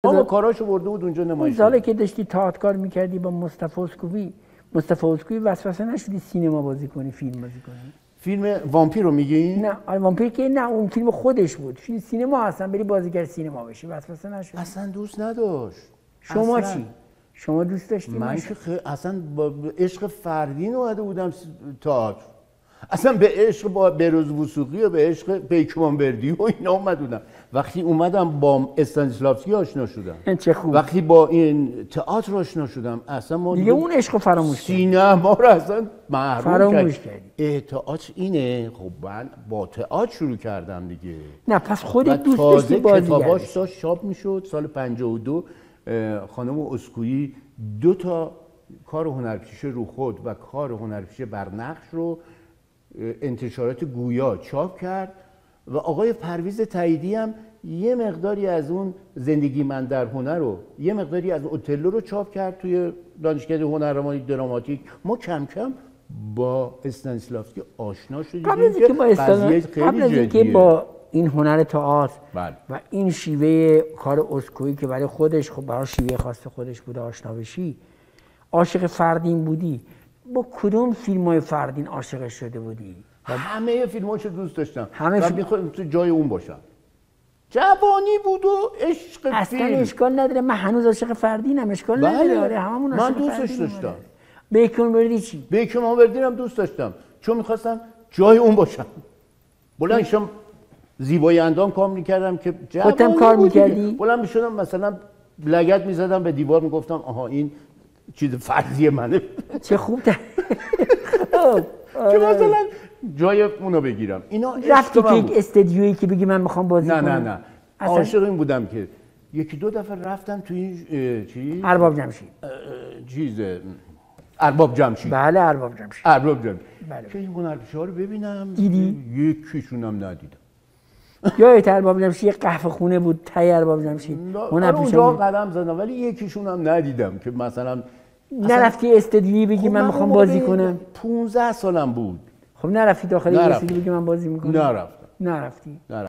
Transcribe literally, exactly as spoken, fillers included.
تمام کاراشو برده بود اونجا نمایش. سالی که داشتی تئاتر کار میکردی با مصطفی اسکوئی، مصطفی اسکوئی وسوسه نشدی سینما بازی کنی، فیلم بازی کنی؟ فیلم وامپیر رو میگی؟ نه وامپیر که نه، اون فیلم خودش بود، فیلم سینما هستن، بری بازیگر سینما بشی، وسوسه نشد؟ اصلا دوست نداشت. شما اصلاً. چی؟ شما دوست داشتی؟ من که خی... اصلا با عشق فردین اومده بودم تئاتر، اصلا به عشق با بروز وثوقی و به عشق بیکمانوردی و اینا اومده بودم. وقتی اومدم با استانیسلافسکی آشنا شدم، چه خوب. وقتی با این تئاتر آشنا شدم، اصلا ما دیگه اون عشق فراموش کردی، سینما رو اصلا محروم فراموش کردی. اه تئاتر اینه. خب من با تئاتر شروع کردم دیگه. نه پس خودت دوست داشتی بازیگر کتاباش داشت چاپ میشد. سال پنجاه و دو خانم اسکوئی دو تا کار هنرپیشه رو خود و کار هنرپیشه بر نقش رو انتشارات گویا چاپ کرد و آقای پرویز تاییدی هم یه مقداری از اون زندگی من در هنر رو، یه مقداری از اوتلو رو چاپ کرد توی دانشکده هنرمندی دراماتیک. ما کم کم با استانیسلافسکی آشنا شدیم. قبل از اینکه با استانیسلافسکی، قبل از اینکه با این هنر تئاتر و این شیوه کار اسکوئی که برای خودش، خب برای شیوه خاص خودش بوده، آشنا بشی، عاشق فردین بودی. با کدوم فیلم‌های فردین عاشق شده بودی؟ همه فیلماشو دوست داشتم. همه فیلم می‌خواستم تو جای اون باشم. جوانی بود و عشق فیلم. اصلا اشکال نداره، من هنوز عاشق فردینم، اشکال نداره. آره هممون عاشق فردینم. من دوستش داشتم. بیکمانوردی چی؟ بیکمانوردی هم دوست داشتم چون می‌خواستم جای اون باشم. بلند شم زیبایی اندام کار می‌کردم که خودم کار می‌کردی؟ بلند می‌شدم مثلا لگد می‌زدم به دیوار، میگفتم آها این چیز فرضی منه. چه خوب. که مثلا جای اونو بگیرم. اینا رفتی که یک استدیویی که بگی من میخوام بازی نه کنم؟ نه نه نه عاشق این بودم که یکی دو دفعه رفتم تو این چی؟ ارباب جمشید. چیز ارباب جمشید. بله ارباب جمشید. ارباب جمشید. بله. که این هنرپیشه‌ها رو ببینم. دیدی؟ یکیشون هم ندیدم. یادت ارباب جمشید یه قهوه خونه بود ته ارباب جمشید. اونجا قدم زدم ولی یکیشون هم ندیدم که مثلا نرفتی استدیویی بگی من میخوام بازی کنم؟ پونزده سالم بود. خب نرفتی داخل استدیو بگی من بازی میکنم؟ نرفتم. نرفتی.